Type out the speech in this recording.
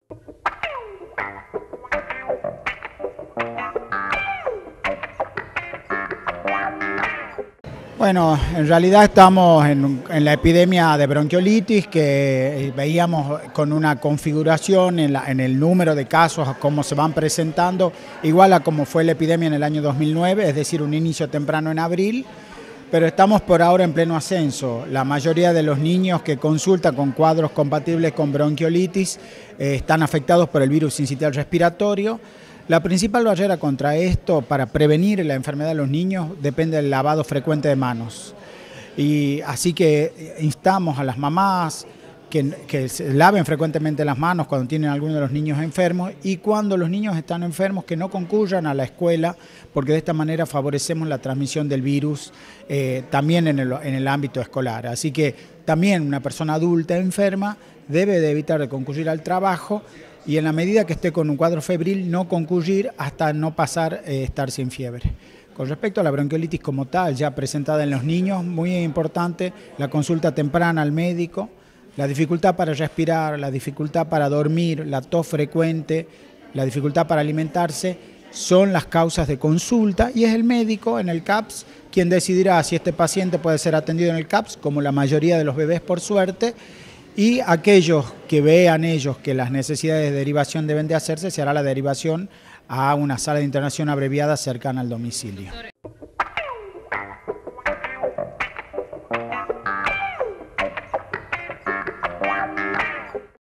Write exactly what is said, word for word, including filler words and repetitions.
Bueno, en realidad estamos en, en la epidemia de bronquiolitis que veíamos con una configuración en, la, en el número de casos, cómo se van presentando, igual a como fue la epidemia en el año dos mil nueve, es decir, un inicio temprano en abril, pero estamos por ahora en pleno ascenso. La mayoría de los niños que consultan con cuadros compatibles con bronquiolitis eh, están afectados por el virus sincitial respiratorio. La principal barrera contra esto, para prevenir la enfermedad de los niños, depende del lavado frecuente de manos. Y así que instamos a las mamás que, que se laven frecuentemente las manos cuando tienen alguno de los niños enfermos, y cuando los niños están enfermos que no concurran a la escuela, porque de esta manera favorecemos la transmisión del virus eh, también en el, en el ámbito escolar. Así que también una persona adulta enferma debe de evitar de concurrir al trabajo, y en la medida que esté con un cuadro febril no concurrir hasta no pasar eh, estar sin fiebre. Con respecto a la bronquiolitis como tal, ya presentada en los niños, muy importante la consulta temprana al médico, la dificultad para respirar, la dificultad para dormir, la tos frecuente, la dificultad para alimentarse, son las causas de consulta, y es el médico en el C A P S quien decidirá si este paciente puede ser atendido en el C A P S, como la mayoría de los bebés por suerte, y aquellos que vean ellos que las necesidades de derivación deben de hacerse, se hará la derivación a una sala de internación abreviada cercana al domicilio.